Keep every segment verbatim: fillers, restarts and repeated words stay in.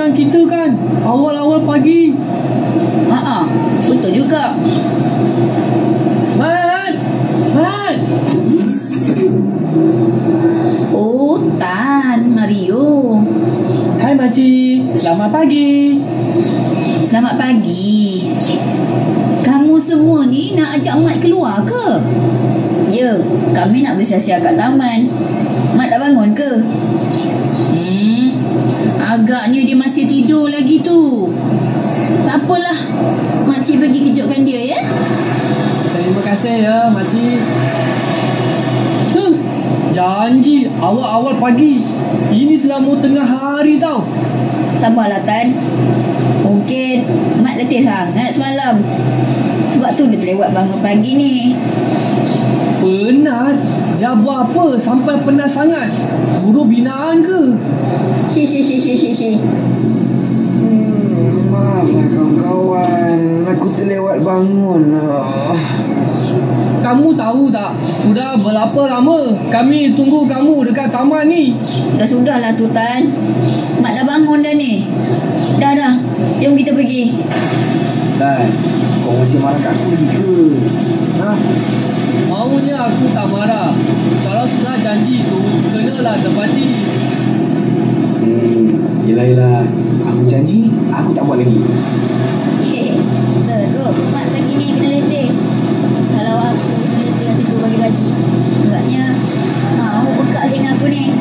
dengan kita kan awal-awal pagi. Haa, betul juga. Mat, Mat. Oh, Tan, Mario. Hai makcik, selamat pagi. Selamat pagi. Kamu semua ni nak ajak Mat keluar ke? Ya, kami nak bersia-sia kat taman. Mat dah bangun ke? Hmm, agaknya dia masih tidur lagi tu. Tak apalah, makcik pergi kejutkan dia ya. Terima kasih ya makcik. Huh, janji awal-awal pagi. Ini selama tengah hari tau. Sabarlah Tan. Mungkin Mat letih sangat semalam. Sebab tu dia terlewat bangun pagi ni. Penat? Dia buat apa sampai penat sangat? Guru binaan ke? Hihihihihi. Hmm, maaflah kawan-kawan. Aku terlewat bangun lah. Kamu tahu tak? Sudah berapa lama kami tunggu kamu dekat taman ni? Sudah-sudahlah tu Tan. Mat dah bangun dah ni. Dah dah. Jom kita pergi. Dan kau masih marah kat aku lagi ke? Ha? Maunya aku tak marah. Kalau sudah janji tu, kenalah tepati. Hmm, yelah yelah. Aku janji, aku tak buat lagi. Teruk, Mat pagi ni kena letih. Kalau aku kena letih kat situ bagi-bagi, agaknya mau bekal dengan aku ni.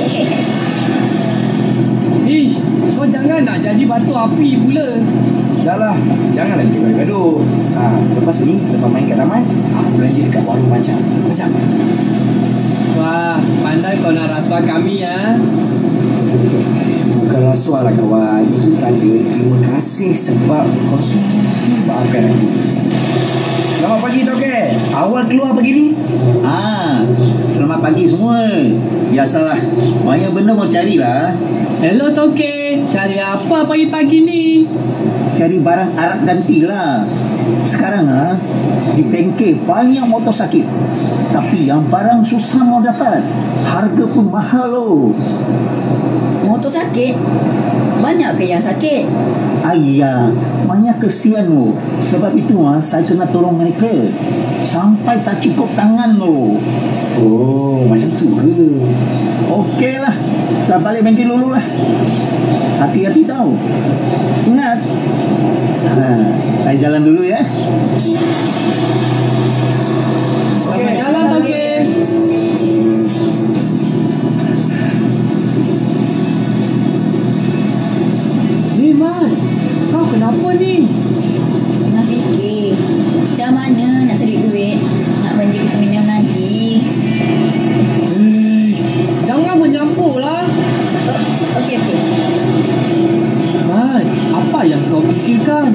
Ish, kau jangan nak jadi batu api pula. Dah lah, janganlah kita gaduh. Ha, lepas ni, lepas main kat taman, aku belanja dekat warung macam. Macam. Wah, pandai kau nak rasuah kami ya. Bukan rasuah lah kawan. Itu tanda terima kasih sebab kau sudi maafkan aku. Selamat pagi Toke. Awal keluar pagi ni? Ah, selamat pagi semua. Biasalah, banyak benda mau carilah. Hello Toke, cari apa pagi-pagi ni? Cari barang arat ganti lah. Sekarang ah, di bengkel banyak motor sakit. Tapi yang barang susah mau dapat. Harga pun mahal loh. Motor sakit? Banyak ke yang sakit? Ayah, banyak kesian loh. Sebab itu ah, saya kena tolong mereka. Sampai tak cukup tangan loh. Oh, macam tu ke? Okey lah, saya balik bengkel dulu lah. Hati-hati tau. Ingat. Ha, saya jalan dulu ya. Selamat jalan Toke. Ni Mat, kau kenapa ni? Tengah fikir macam mana nak cari duit nak belanja kita minum nanti. Hmm, jangan menyampur lah. Oh, okey okey. Mat, apa yang kau fikirkan?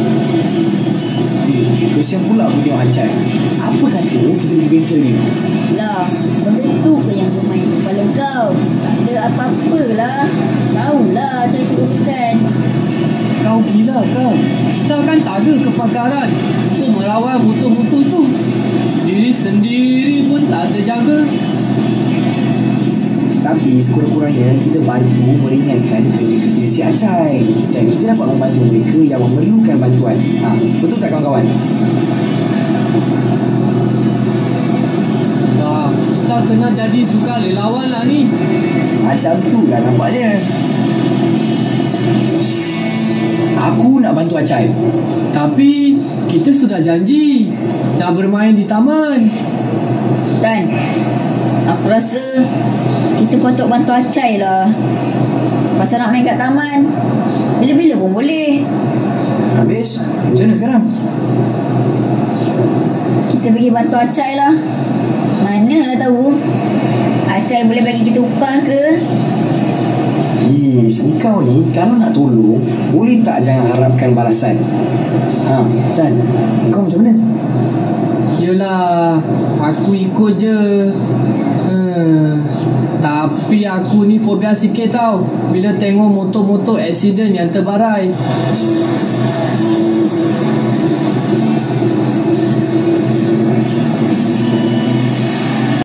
Eh, kesian pula aku tengok Acai. Apa kata kita pergi bengkel ni? Lah, benda tu ke yang bermain kepala kau? Tak ada apa-apa lah. Tahulah cara teruskan. Kau gila ke? Kita kan tak ada kepakaran untuk melawan musuh-musuh tu. Diri sendiri pun tak terjaga. Tapi sekurang-kurangnya kita bantu meringankan kerja-kerja si Acai. Dan kita dapat membantu mereka yang memerlukan bantuan. Ha, betul tak kawan-kawan? Dah, kita kena jadi sukarelawan lah ni. Macam tu lah nampaknya. Aku nak bantu Acai. Tapi kita sudah janji nak bermain di taman. Dan aku rasa kita patut bantu Acai lah. Pasal nak main kat taman bila-bila pun boleh. Habis, macam mana sekarang? Kita pergi bantu Acai lah. Manalah tahu Acai boleh bagi kita upah ke? Ish, kau ni kalau nak tolong, boleh tak jangan harapkan balasan? Ha, Dan, kau macam mana? Yelah, aku ikut je. Hmm, tapi aku ni fobia sikit tau bila tengok motor-motor accident yang terbarai.